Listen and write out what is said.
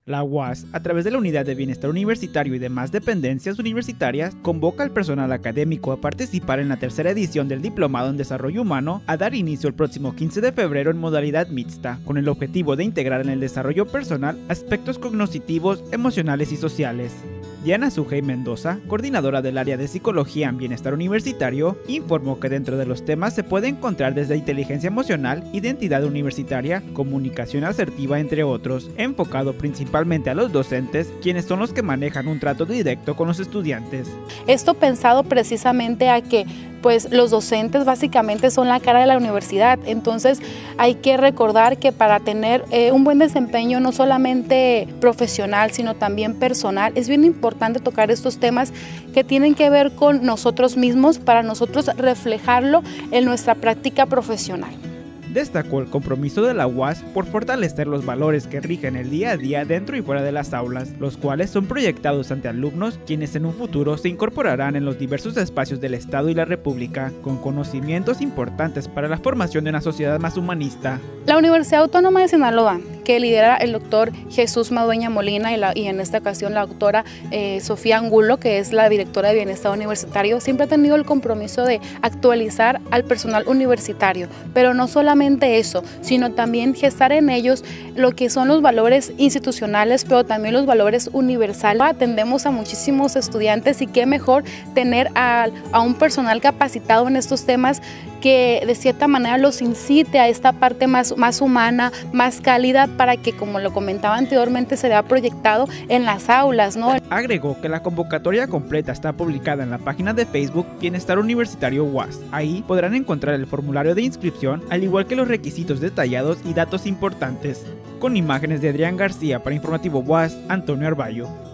La UAS, a través de la Unidad de Bienestar Universitario y demás dependencias universitarias, convoca al personal académico a participar en la tercera edición del Diplomado en Desarrollo Humano, a dar inicio el próximo 15 de febrero en modalidad mixta, con el objetivo de integrar en el desarrollo personal aspectos cognitivos, emocionales y sociales. Diana Sujei Mendoza, coordinadora del área de Psicología en Bienestar Universitario, informó que dentro de los temas se puede encontrar desde inteligencia emocional, identidad universitaria, comunicación asertiva, entre otros, enfocado principalmente a los docentes, quienes son los que manejan un trato directo con los estudiantes. Esto pensado precisamente a que pues los docentes básicamente son la cara de la universidad, entonces hay que recordar que para tener un buen desempeño no solamente profesional sino también personal, es bien importante tocar estos temas que tienen que ver con nosotros mismos para nosotros reflejarlo en nuestra práctica profesional. Destacó el compromiso de la UAS por fortalecer los valores que rigen el día a día dentro y fuera de las aulas, los cuales son proyectados ante alumnos quienes en un futuro se incorporarán en los diversos espacios del Estado y la República, con conocimientos importantes para la formación de una sociedad más humanista. La Universidad Autónoma de Sinaloa, que lidera el doctor Jesús Madueña Molina y en esta ocasión la doctora Sofía Angulo, que es la directora de Bienestar Universitario, siempre ha tenido el compromiso de actualizar al personal universitario, pero no solamente eso, sino también gestar en ellos lo que son los valores institucionales, pero también los valores universales. Atendemos a muchísimos estudiantes y qué mejor tener a un personal capacitado en estos temas que de cierta manera los incite a esta parte más humana, más cálida, para que, como lo comentaba anteriormente, se vea proyectado en las aulas, ¿no? Agregó que la convocatoria completa está publicada en la página de Facebook Bienestar Universitario UAS. Ahí podrán encontrar el formulario de inscripción, al igual que los requisitos detallados y datos importantes. Con imágenes de Adrián García para Informativo UAS, Antonio Arballo.